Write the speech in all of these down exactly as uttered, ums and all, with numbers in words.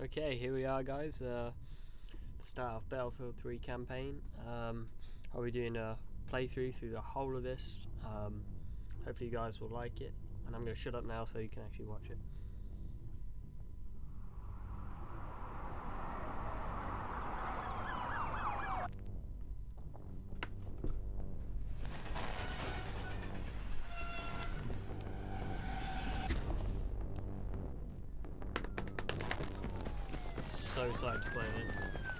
Okay, here we are, guys. Uh, the start of Battlefield three campaign. Um, I'll be doing a playthrough through the whole of this. Um, hopefully, you guys will like it. And I'm going to shut up now so you can actually watch it. So excited to play it.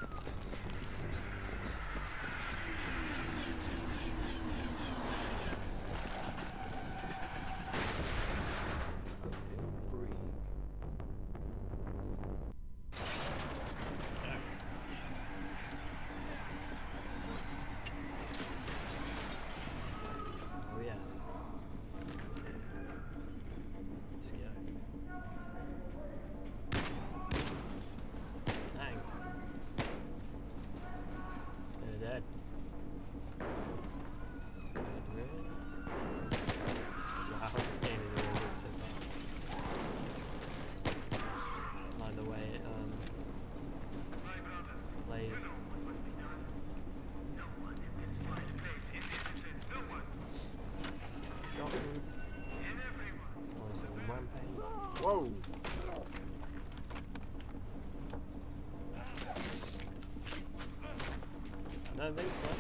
Oh yes. Let's go. Dang. They're dead. Really? Wow, this game is really good so far. Like the way it um plays. Shotgun. Someone's on rampage. Whoa! I don't think so.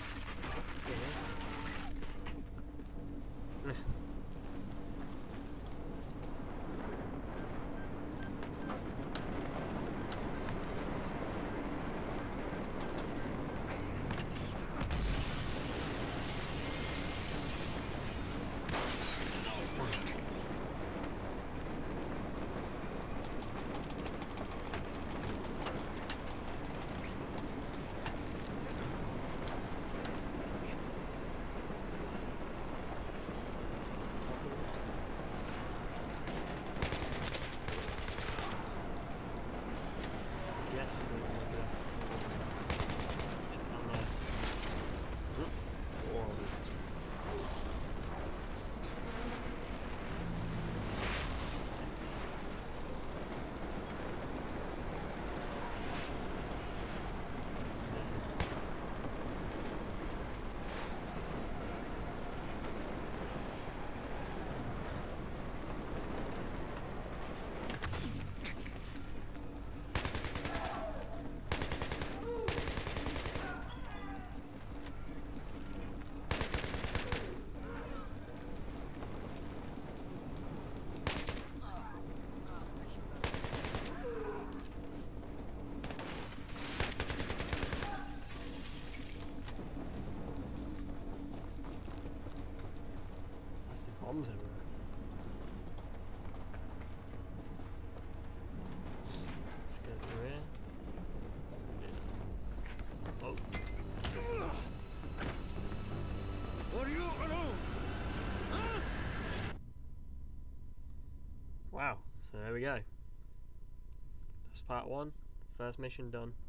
Yes. Unless. Whoa. Bombs everywhere. Just go through here. Oh. What are you alone? Huh? Wow, so there we go. That's part one. First mission done.